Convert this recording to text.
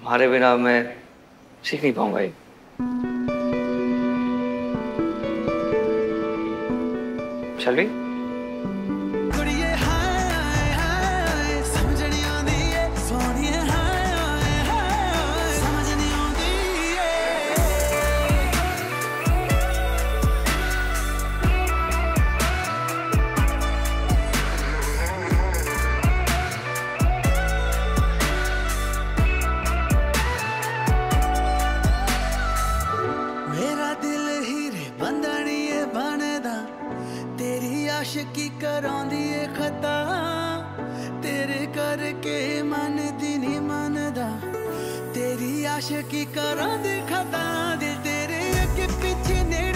तुम्हारे बिना मैं सीख नहीं पाऊंगा ये। चल भी आशिकी करांदी ए खता तेरे करके मन दी नहीं मनदा तेरी आशिकी करांदी खता दिल तेरे अगे पीछे ने